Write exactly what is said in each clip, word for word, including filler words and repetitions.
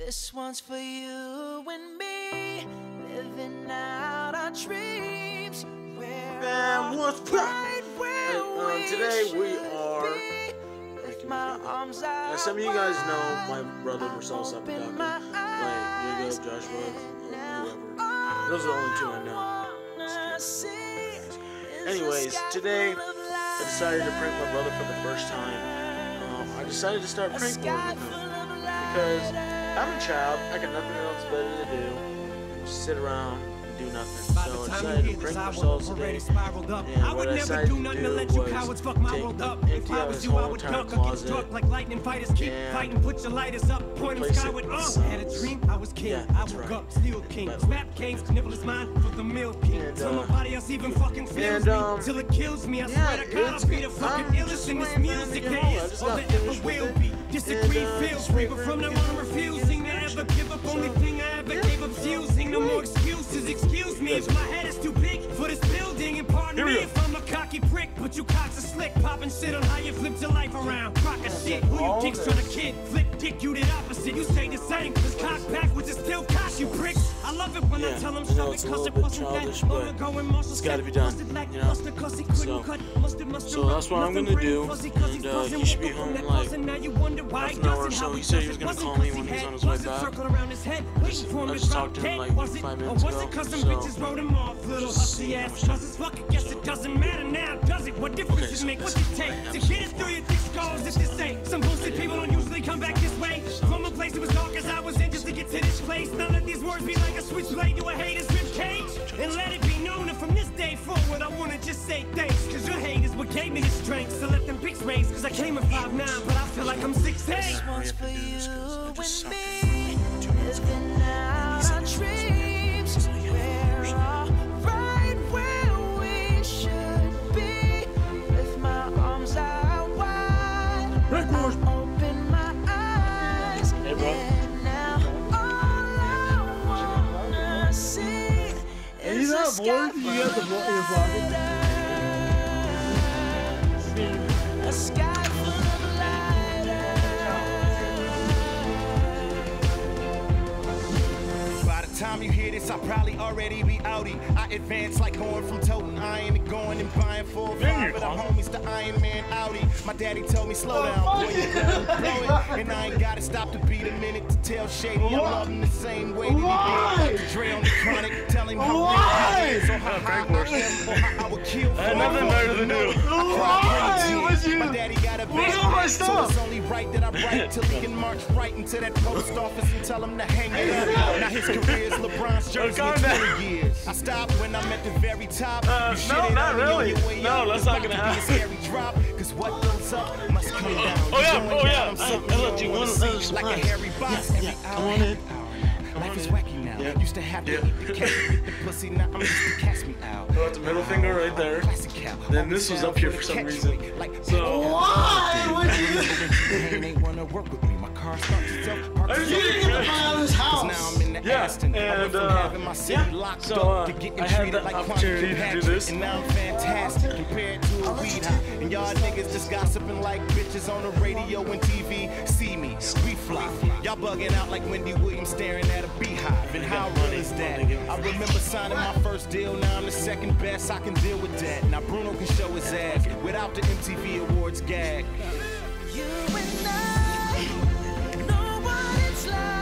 This one's for you and me, living out our dreams. Man, what's up? Right where uh, we today we should are. be, with my arms out As some of you guys know, my brother Marcel Sappadaka, open like my Jacob, Joshua, whoever. Those are the only two I know. eyes. Anyways, today I decided to prank my brother for the first time. Um, I decided to start prank calling with him because I'm a child. I got nothing else better to do than just sit around and do nothing. So I decided to prank Marcel today. And what I decided to do was take empty out his whole entire closet like lightning fighters keep fighting, put your lighters up, point them skyward. Uh, had a dream, I was king, I woke up, still king. Snap kings, nibble is mine for the milk king. Till nobody else even fucking feels me, till it kills me. I swear to God, I'll be the fucking illest in this music there is, or there ever will be. Disagree, feel free, but from now on I'm refusing to ever give up. Only thing I ever gave up's using. No more excuses, excuse me if my head is too big for this building. And pardon me if I'm a cocky prick, but you cocks are slick, popping shit on how you flipped your life around. Crock of shit, who you think's trying to kid? Flip dick, you did opposite, you say the same. Cause cock backwards is still cock, you pricks. I love it when yeah, I tell them I know so it's a because little it bit wasn't childish, that but long ago when Marshall it's gotta be done, you know? So, so that's what I'm gonna do, and uh, he should be home in like half an hour or so. He said he was gonna call me when he was on his way back. Just, I just talked to him like five minutes ago, so just see how much time. Guess it doesn't matter now, does it? What difference does it make? What's it take to get it through your thick skulls? If this ain't some bullshit, people don't usually come back this way. From a place that was dark as I was in just to get to this place. Now let these words be like a switchblade to a hater's rib cage, and let it be known that from this day forward I wanna just say thanks. Cause your hate is what gave me the strength. So let them pics raise, cause I came at five nine, but I feel like I'm six eight. This one's for you and me, living out our dreams. We're all right where we should be, with my arms out wide. I open my eyes, and now all I wanna see is a sky full of light. A sky full of light. By the time you hear this, I'll probably already be outie. I advance like going from toting iron to going and buying four or five of the homies to Iron Man Audi. My daddy told me slow down, boy, you gonna blow it. And I ain't gotta stop to beat a minute to tell Shady I love him the same way that he did. Dre on the chronic, tell him how real he is, or how high I am, or how I would kill for him. Nothing better to do. My daddy got a band, so it's only right that I write till he can march right into that post office and tell him to hang it up. Now his career's LeBron's jersey in twenty years. I stopped when I'm at the very top. Uh, you no, not really. No, up, that's not gonna happen. A scary drop, cause what goes up must come down. Oh yeah, Going oh yeah. down, I, something I you let you don't one wanna of see, like a hairy box. Every hour, come on in. Life is wacky now. Yeah. Used to have to Yeah. eat the cat, eat the pussy. Now I'm just to catch me out. So that's the middle finger right there. Classic cow. Then this was up here for some reason. So why would you? Ain't wanna work with me. My car starts itself. Are you getting the house? Now I'm in the Yeah, Aston. and, I went from uh, having my city yeah. locked So, up uh, to getting I had treated the like opportunity to do this. And now I'm fantastic compared to a weed high. And y'all niggas just gossiping like bitches on the radio and T V. See me, we fly. Y'all bugging out like Wendy Williams staring at a beehive. And how real is that? I remember signing my first deal. Now I'm the second best. I can deal with that. Now Bruno can show his ass without the M T V Awards gag. You and I know what it's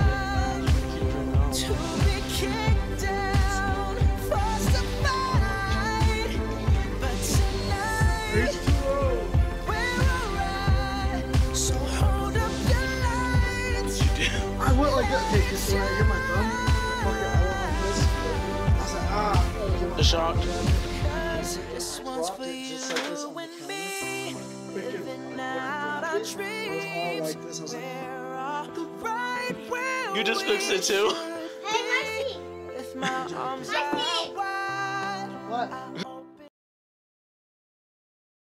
like to be kicked down, forced to fight. But tonight we're alright. So hold up your lights. I went like that. Okay, just when I get my thumb, fuck it, I went like this. I was like, ah. the shocked. Cause this one's for you and me, living out our dreams. We're all right where You just fixed it too. we should be, with my arms out.